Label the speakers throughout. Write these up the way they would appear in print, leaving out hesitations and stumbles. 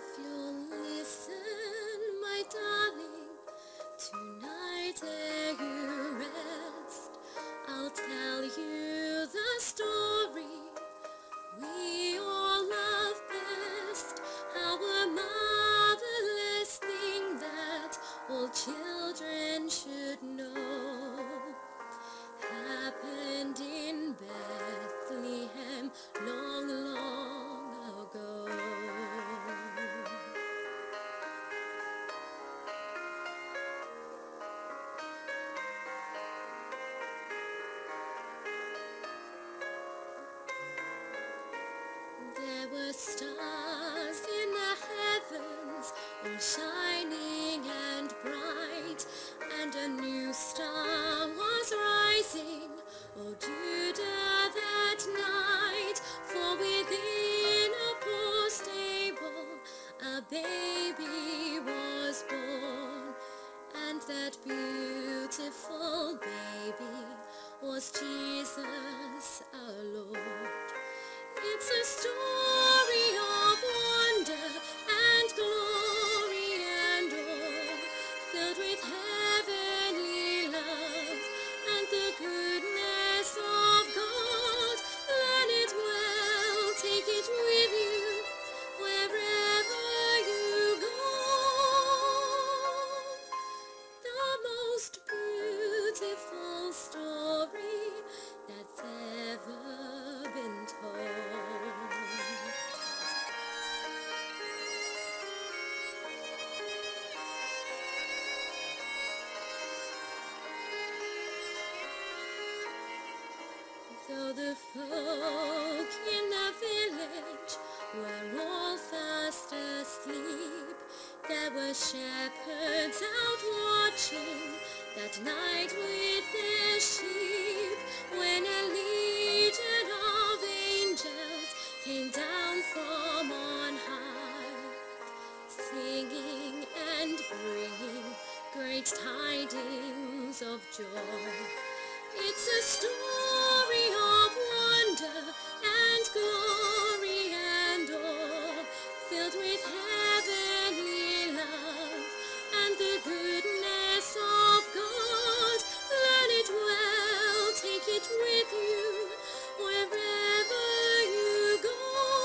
Speaker 1: If you'll listen, my darling, tonight ere you rest, I'll tell you the story we all love best. Our marvelous thing that all children should know happened in Bethlehem long, long ago. There were stars in the heavens, all shining and bright, and a new star was rising, O Judah, that night. For within a poor stable a baby was born, and that beautiful baby was Jesus our Lord. It's a story of wonder and glory and awe, filled with heavenly love and the goodness of God. Learn it well, take it with you wherever you go. The most beautiful story that's ever been told. Though the folk in the village were all fast asleep, there were shepherds out watching that night with their sheep, when a legion of angels came down from on high, singing and bringing great tidings of joy. It's a story of wonder and glory and awe, filled with heavenly love and the goodness of God. Learn it well, take it with you wherever you go.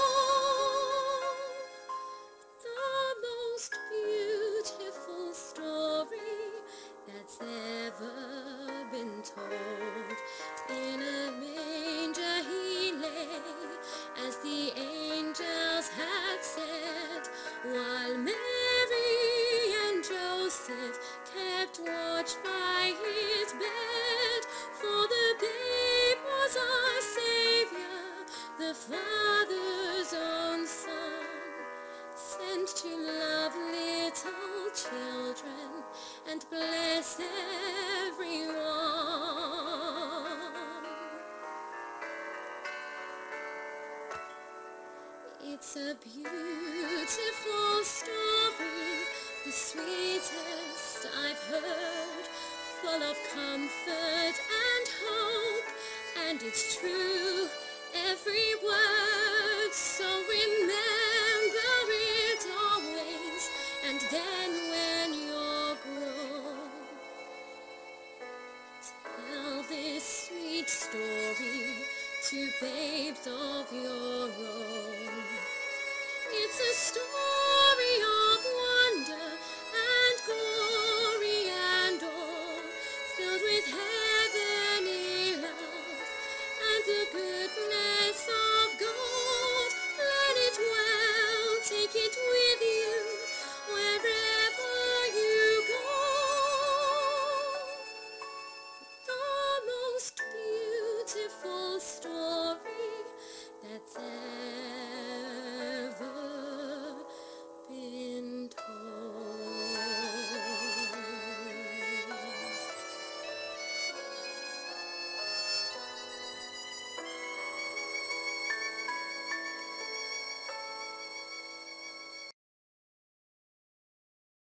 Speaker 1: The most beautiful story that's ever been told. In a manger he lay, as the angels had said, while Mary and Joseph kept watch by his bed. For the babe was our Savior, the Father's own Son, sent to love little children and bless everyone. It's a beautiful story, the sweetest I've heard, full of comfort and hope, and it's true, every word, so remember it always, and then when you're grown, tell this sweet story to babes of your own. It's a story